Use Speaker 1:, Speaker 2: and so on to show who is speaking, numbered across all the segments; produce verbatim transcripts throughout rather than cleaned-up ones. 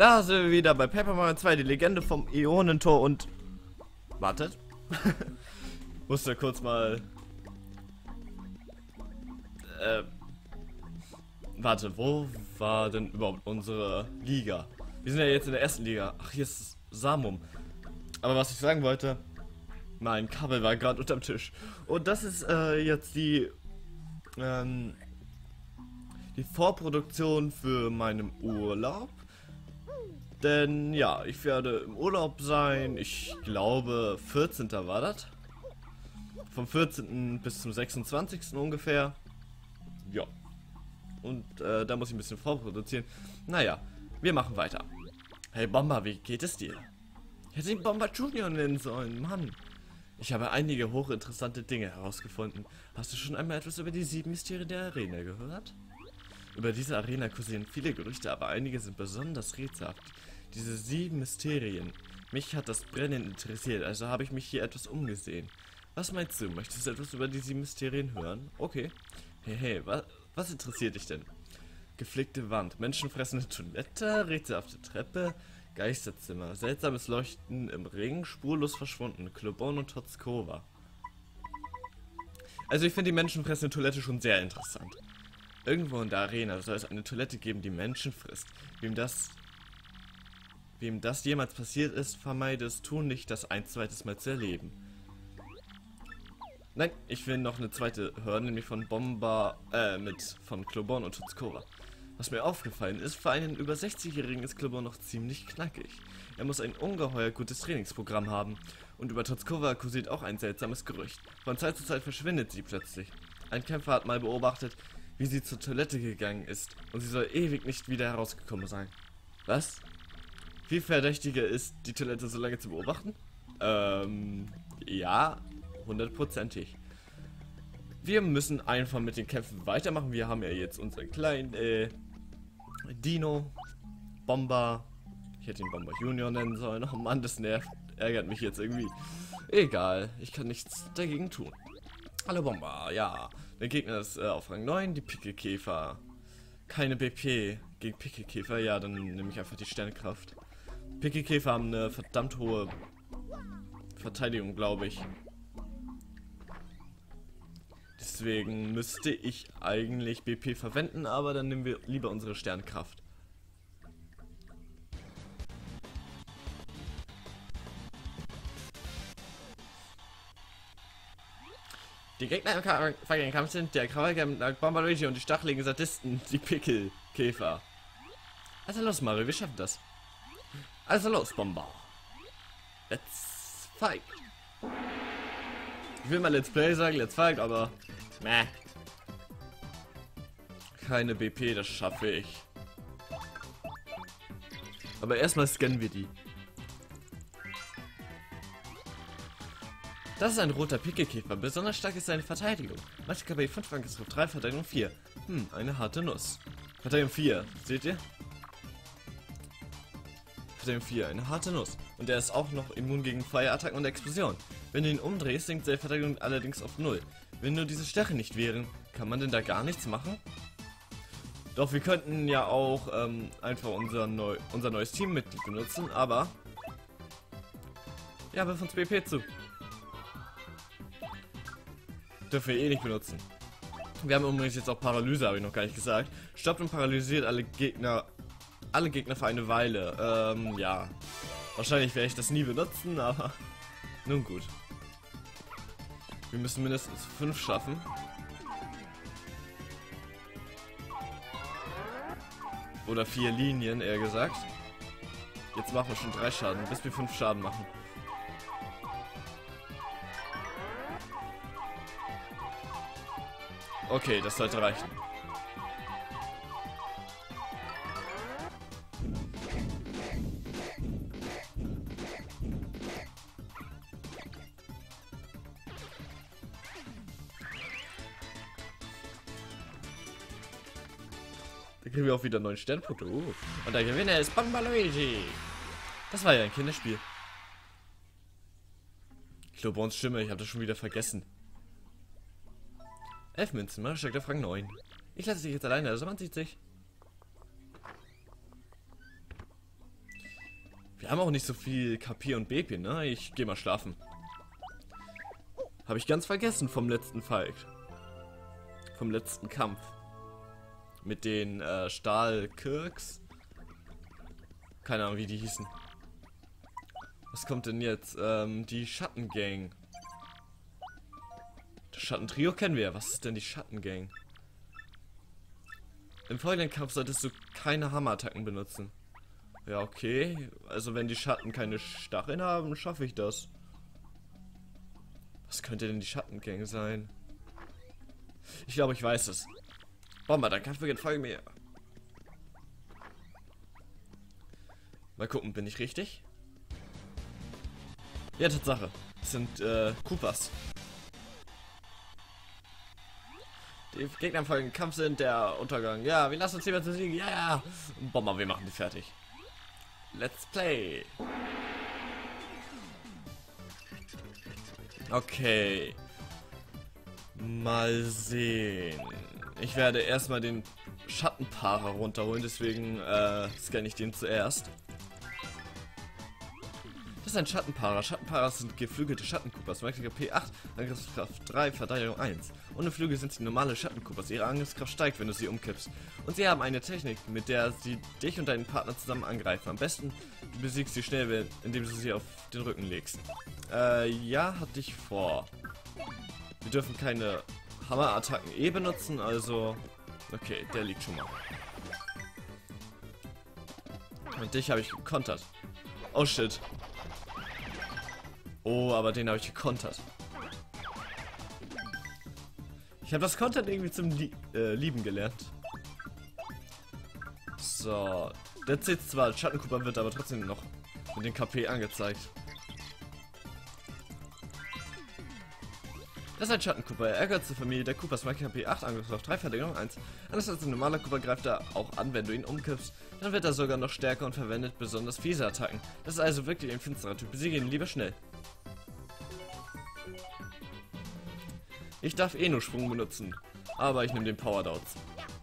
Speaker 1: Da sind wir wieder bei Paper Mario zwei, die Legende vom Äonentor und... Wartet. Musste kurz mal... Äh... Warte, wo war denn überhaupt unsere Liga? Wir sind ja jetzt in der ersten Liga. Ach, hier ist Samum. Aber was ich sagen wollte... Mein Kabel war gerade unterm Tisch. Und das ist äh, jetzt die... Ähm... Die Vorproduktion für meinen Urlaub. Denn ja, ich werde im Urlaub sein. Ich glaube vierzehnten war das. Vom vierzehnten bis zum sechsundzwanzigsten ungefähr. Ja. Und äh, da muss ich ein bisschen vorproduzieren. Naja, wir machen weiter. Hey Bomber, wie geht es dir? Ich hätte ihn Bomber Junior nennen sollen, Mann. Ich habe einige hochinteressante Dinge herausgefunden. Hast du schon einmal etwas über die sieben Mysterien der Arena gehört? Über diese Arena kursieren viele Gerüchte, aber einige sind besonders rätselhaft. Diese sieben Mysterien. Mich hat das brennend interessiert, also habe ich mich hier etwas umgesehen. Was meinst du? Möchtest du etwas über die sieben Mysterien hören? Okay. Hey, hey, wa was interessiert dich denn? Geflickte Wand, menschenfressende Toilette, rätselhafte Treppe, Geisterzimmer, seltsames Leuchten im Ring, spurlos verschwunden, Klobon und Totskova. Also ich finde die menschenfressende Toilette schon sehr interessant. Irgendwo in der Arena soll es eine Toilette geben, die Menschen frisst. Wem das... Wem das jemals passiert ist, vermeide es tunlich, das ein zweites Mal zu erleben. Nein, ich will noch eine zweite hören, nämlich von Bomber, äh, mit, von Klobon und Totskova. Was mir aufgefallen ist, für einen über sechzigjährigen ist Klobon noch ziemlich knackig. Er muss ein ungeheuer gutes Trainingsprogramm haben. Und über Totskova kursiert auch ein seltsames Gerücht. Von Zeit zu Zeit verschwindet sie plötzlich. Ein Kämpfer hat mal beobachtet, wie sie zur Toilette gegangen ist. Und sie soll ewig nicht wieder herausgekommen sein. Was? Viel verdächtiger ist, die Toilette so lange zu beobachten? Ähm, ja, hundertprozentig. Wir müssen einfach mit den Kämpfen weitermachen. Wir haben ja jetzt unseren kleinen, äh, Dino, Bomber. Ich hätte ihn Bomber Junior nennen sollen. Oh Mann, das nervt, ärgert mich jetzt irgendwie. Egal, ich kann nichts dagegen tun. Hallo Bomber, ja. Der Gegner ist äh, auf Rang neun, die Pickelkäfer. Keine B P gegen Pickelkäfer, ja, dann nehme ich einfach die Sternkraft. Pickelkäfer haben eine verdammt hohe Verteidigung, glaube ich. Deswegen müsste ich eigentlich B P verwenden, aber dann nehmen wir lieber unsere Sternkraft. Die Gegner im vergangenen Kampf sind der Krawallkämpfer Bomber Luigi und die stacheligen Sadisten, die Pickelkäfer. Also los, Mario, wir schaffen das. Also los, Bomber. Let's fight. Ich will mal Let's Play sagen, Let's fight, aber meh. Keine B P, das schaffe ich. Aber erstmal scannen wir die. Das ist ein roter Pickelkäfer. Besonders stark ist seine Verteidigung. Manche K P fünf, Angriff drei, Verteidigung vier. Hm, eine harte Nuss. Verteidigung vier, seht ihr? Verteidigung vier, eine harte Nuss. Und er ist auch noch immun gegen Feuerattacken und Explosionen. Wenn du ihn umdrehst, sinkt seine Verteidigung allerdings auf null. Wenn nur diese Stachel nicht wären, kann man denn da gar nichts machen? Doch wir könnten ja auch ähm, einfach unser, neu, unser neues Teammitglied benutzen, aber... Ja, wirf uns B P zu. Dürfen wir eh nicht benutzen. Wir haben übrigens jetzt auch Paralyse, habe ich noch gar nicht gesagt. Stoppt und paralysiert alle Gegner... Alle Gegner für eine Weile. Ähm, ja. Wahrscheinlich werde ich das nie benutzen, aber... Nun gut. Wir müssen mindestens fünf schaffen. Oder vier Linien, eher gesagt. Jetzt machen wir schon drei Schaden, bis wir fünf Schaden machen. Okay, das sollte reichen. Da kriegen wir auch wieder neun Sternpunkte. Uh. Und der Gewinner ist Bomber Luigi. Das war ja ein Kinderspiel. Klobons Stimme, ich habe das schon wieder vergessen. Elf Münzen, man steckt auf Rang neun. Ich lasse dich jetzt alleine, also man sieht sich. Wir haben auch nicht so viel K P und B P, ne? Ich gehe mal schlafen. Habe ich ganz vergessen vom letzten Fight. Vom letzten Kampf. Mit den äh, Stahlkirks. Keine Ahnung, wie die hießen. Was kommt denn jetzt? Ähm, die Schattengang. Das Schattentrio kennen wir ja. Was ist denn die Schattengang? Im folgenden Kampf solltest du keine Hammerattacken benutzen. Ja, okay. Also wenn die Schatten keine Stacheln haben, schaffe ich das. Was könnte denn die Schattengang sein? Ich glaube, ich weiß es. Bomber, dein Kampf beginnt, folge mir. Mal gucken, bin ich richtig? Ja, Tatsache. Das sind äh, Koopas. Die Gegner im folgenden Kampf sind der Untergang. Ja, wir lassen uns jemand zu siegen. Ja, ja. Bomber, wir machen die fertig. Let's play. Okay. Mal sehen. Ich werde erstmal den Schattenparer runterholen, deswegen äh, scanne ich den zuerst. Das ist ein Schattenparer. Schattenparer sind geflügelte Schattenkoopas. Maximum P acht, Angriffskraft drei, Verteidigung eins. Ohne Flügel sind sie normale Schattenkoopas. Ihre Angriffskraft steigt, wenn du sie umkippst. Und sie haben eine Technik, mit der sie dich und deinen Partner zusammen angreifen. Am besten du besiegst sie schnell, indem du sie auf den Rücken legst. Äh, ja, hatte ich vor. Wir dürfen keine Hammerattacken eh benutzen, also... Okay, der liegt schon mal. Und dich habe ich gekontert. Oh shit. Oh, aber den habe ich gekontert. Ich habe das Kontern irgendwie zum Lie äh, Lieben gelernt. So. Der zählt zwar als Schattenkooper, wird aber trotzdem noch mit den K P angezeigt. Das ist ein Schattenkooper. Er gehört zur Familie der Koopas. K P acht, Angriffskraft drei, Verteidigung eins. Anders als ein normaler Koopa greift er auch an, wenn du ihn umkippst. Dann wird er sogar noch stärker und verwendet besonders fiese Attacken. Das ist also wirklich ein finsterer Typ. Besiege ihn lieber schnell. Ich darf eh nur Sprung benutzen, aber ich nehme den Power Doubts.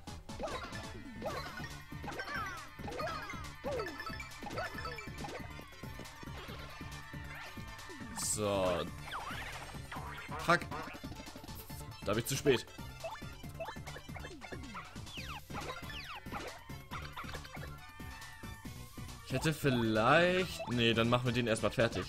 Speaker 1: So. Fuck. Da bin ich zu spät. Ich hätte vielleicht... Nee, dann machen wir den erstmal fertig.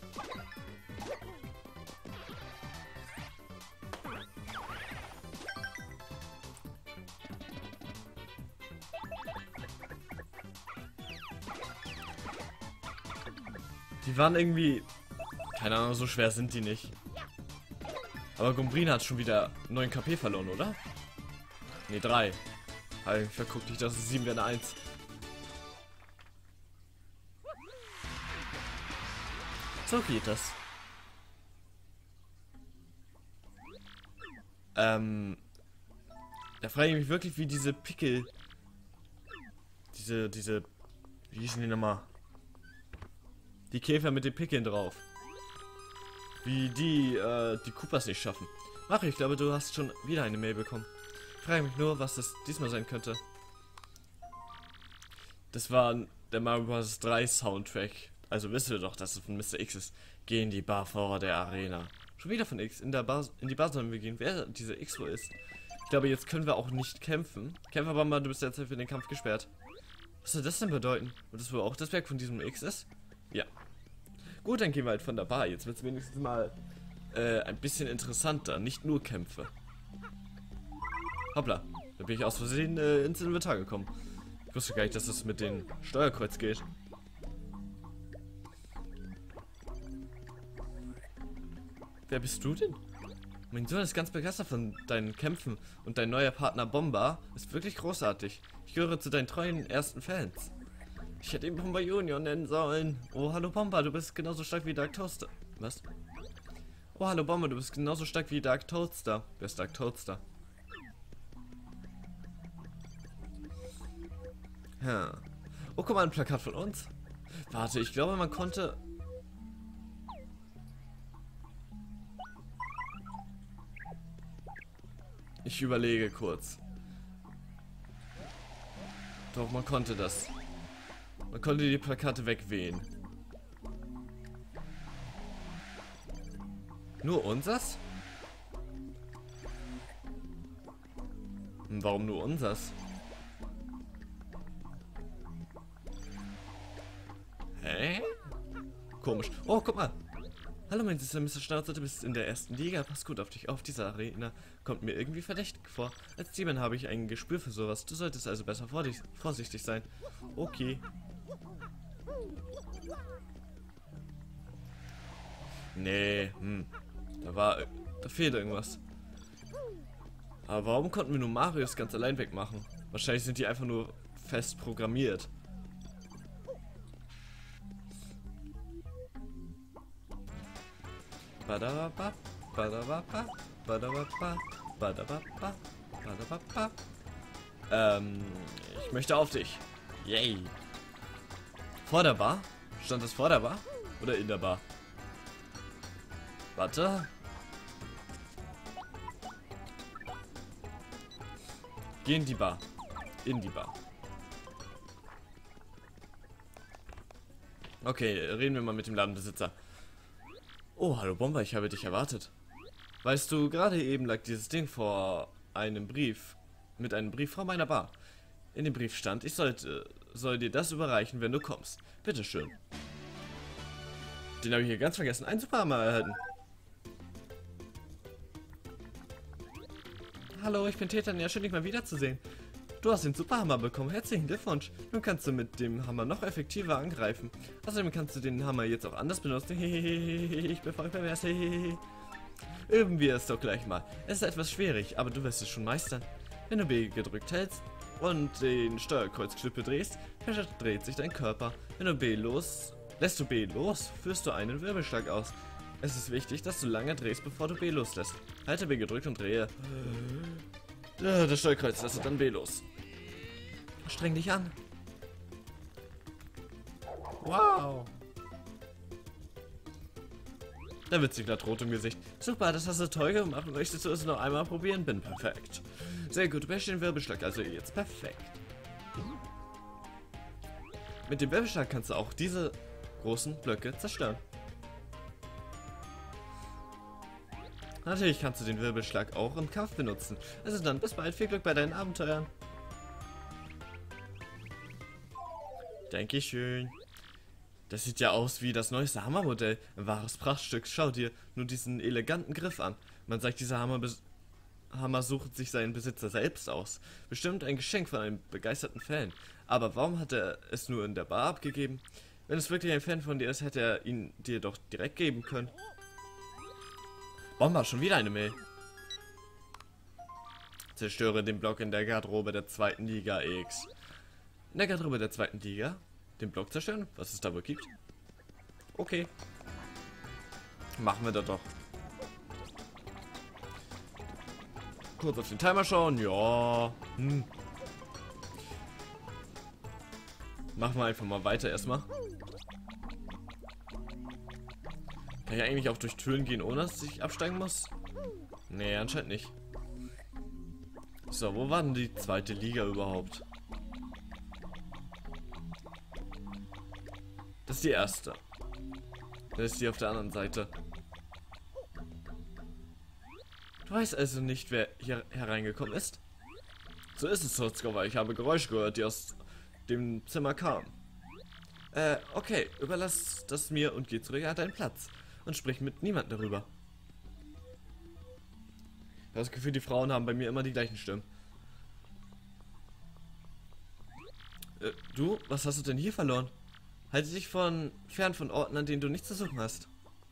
Speaker 1: Die waren irgendwie... Keine Ahnung, so schwer sind die nicht. Aber Gumbrina hat schon wieder neun K P verloren, oder? Ne, drei. Halt, verguckt dich, das ist sieben wäre eine eins. So geht das. Ähm... Da frage ich mich wirklich, wie diese Pickel... Diese, diese... Wie hießen die nochmal? Die Käfer mit den Pickeln drauf. Wie die, äh, die Koopas nicht schaffen. Mario, ich glaube, du hast schon wieder eine Mail bekommen. Ich frage mich nur, was das diesmal sein könnte. Das war der Mario Bros. drei Soundtrack. Also wisst ihr doch, dass es von Mister X ist. Geh in die Bar vor der Arena. Schon wieder von X. In der Bar, in die Bar sollen wir gehen. Wer dieser X wohl ist. Ich glaube, jetzt können wir auch nicht kämpfen. Kämpfer Bomber, du bist jetzt für den Kampf gesperrt. Was soll das denn bedeuten? Und das wohl auch das Werk von diesem X ist? Ja. Gut, dann gehen wir halt von der Bar. Jetzt wird es wenigstens mal äh, ein bisschen interessanter. Nicht nur Kämpfe. Hoppla. Da bin ich aus Versehen äh, ins Inventar gekommen. Ich wusste gar nicht, dass das mit dem Steuerkreuz geht. Wer bist du denn? Mein Sohn ist ganz begeistert von deinen Kämpfen und dein neuer Partner Bomber ist wirklich großartig. Ich gehöre zu deinen treuen ersten Fans. Ich hätte ihn Bomber Junior nennen sollen. Oh, hallo Bomber, du bist genauso stark wie Dark Toaster. Was? Oh, hallo Bomber, du bist genauso stark wie Dark Toaster. Wer ist Dark Toaster? Ja. Oh, guck mal, ein Plakat von uns. Warte, ich glaube, man konnte... Ich überlege kurz. Doch, man konnte das. Man konnte die Plakate wegwählen. Nur unsers? Warum nur unsers? Hä? Komisch. Oh, guck mal. Hallo, mein süßer Mister Schnauzer, du bist in der ersten Liga. Pass gut auf dich auf. Diese Arena kommt mir irgendwie verdächtig vor. Als Demon habe ich ein Gespür für sowas. Du solltest also besser vor dich, vorsichtig sein. Okay. Nee, hm. Da war... Da fehlt irgendwas. Aber warum konnten wir nur Marius ganz allein wegmachen? Wahrscheinlich sind die einfach nur fest programmiert. Badababa, badababa, badababa, badababa, badababa. Ähm, ich möchte auf dich. Yay. Vor der Bar? Stand das vor der Bar? Oder in der Bar? Warte. Geh in die Bar. In die Bar. Okay, reden wir mal mit dem Ladenbesitzer. Oh, hallo Bomber, ich habe dich erwartet. Weißt du, gerade eben lag dieses Ding vor einem Brief, mit einem Brief vor meiner Bar. In dem Brief stand, ich sollte, soll dir das überreichen, wenn du kommst. Bitteschön. Den habe ich hier ganz vergessen. Ein Superhammer erhalten. Hallo, ich bin Tetan, ja schön, dich mal wiederzusehen. Du hast den Superhammer bekommen, herzlichen Glückwunsch. Nun kannst du mit dem Hammer noch effektiver angreifen. Außerdem kannst du den Hammer jetzt auch anders benutzen. Ich bin voll pervers. Üben wir es doch gleich mal. Es ist etwas schwierig, aber du wirst es schon meistern. Wenn du B gedrückt hältst und den Steuerkreuzknüppel drehst, verdreht sich dein Körper. Wenn du B los, lässt du B los, führst du einen Wirbelschlag aus. Es ist wichtig, dass du lange drehst, bevor du B loslässt. Halte B gedrückt und drehe. Das Steuerkreuz, lässt du dann B los. Streng dich an. Wow. Da wird sich rot im Gesicht. Super, das hast du toll gemacht. Möchtest du es noch einmal probieren? Bin perfekt. Sehr gut, du beherrschst den Wirbelschlag, also jetzt perfekt. Mit dem Wirbelschlag kannst du auch diese großen Blöcke zerstören. Natürlich kannst du den Wirbelschlag auch im Kampf benutzen. Also dann, bis bald, viel Glück bei deinen Abenteuern. Dankeschön. Das sieht ja aus wie das neueste Hammermodell. Ein wahres Prachtstück. Schau dir nur diesen eleganten Griff an. Man sagt, dieser Hammer, Hammer sucht sich seinen Besitzer selbst aus. Bestimmt ein Geschenk von einem begeisterten Fan. Aber warum hat er es nur in der Bar abgegeben? Wenn es wirklich ein Fan von dir ist, hätte er ihn dir doch direkt geben können. Bomber, schon wieder eine Mail. Zerstöre den Block in der Garderobe der zweiten Liga X. In der Garderobe der zweiten Liga? Den Block zerstören? Was es da wohl gibt? Okay. Machen wir das doch. Kurz auf den Timer schauen. Ja. Hm. Machen wir einfach mal weiter erstmal. Kann ich eigentlich auch durch Türen gehen, ohne dass ich absteigen muss? Nee, anscheinend nicht. So, wo war denn die zweite Liga überhaupt? Das ist die erste. Das ist die auf der anderen Seite. Du weißt also nicht, wer hier hereingekommen ist? So ist es, Sotzkova. Ich habe Geräusche gehört, die aus dem Zimmer kamen. Äh, okay. Überlass das mir und geh zurück an deinen Platz. Und sprich mit niemandem darüber. Ich habe das Gefühl, die Frauen haben bei mir immer die gleichen Stimmen. Äh, du? Was hast du denn hier verloren? Halte dich von fern von Orten, an denen du nichts zu suchen hast.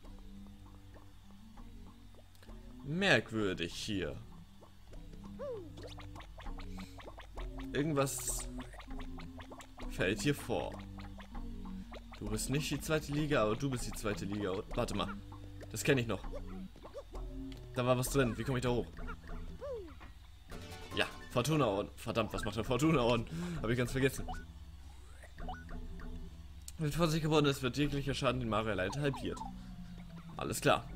Speaker 1: Merkwürdig hier. Irgendwas fällt hier vor. Du bist nicht die zweite Liga, aber du bist die zweite Liga. Und, warte mal. Das kenne ich noch. Da war was drin. Wie komme ich da hoch? Ja, Fortuna Orden. Verdammt, was macht der Fortuna Orden? Habe ich ganz vergessen. Wenn Vorsicht geworden ist, wird jeglicher Schaden, den Mario erleidet, halbiert. Alles klar.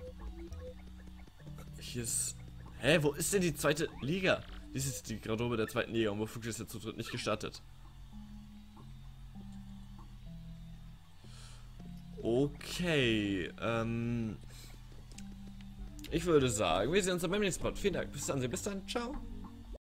Speaker 1: Hier ist... Hä, wo ist denn die zweite Liga? Dies ist die Garderobe der zweiten Liga und wofür ist der Zutritt nicht gestattet? Okay, ähm... Ich würde sagen, wir sehen uns dann beim nächsten Mal. Vielen Dank. Bis dann. Bis dann. Ciao.